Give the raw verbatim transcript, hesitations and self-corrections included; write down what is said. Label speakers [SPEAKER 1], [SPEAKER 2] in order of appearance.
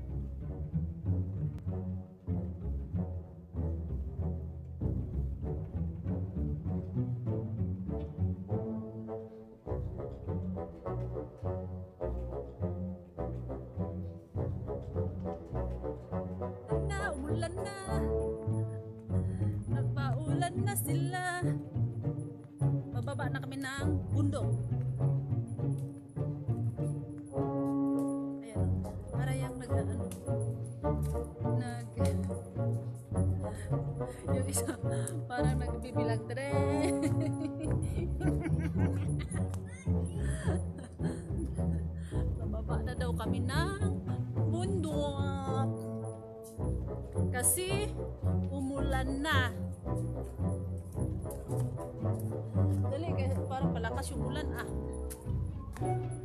[SPEAKER 1] Na, umulan na. Nagpaulan na sila. Bababa na kami ng bundok. Ayan, para yung nag ano, nag yung isa parang nagbibilang tren. Bababa na daw kami ng bundok kasi umulan na. Dali, parang palakas yung ulan ah.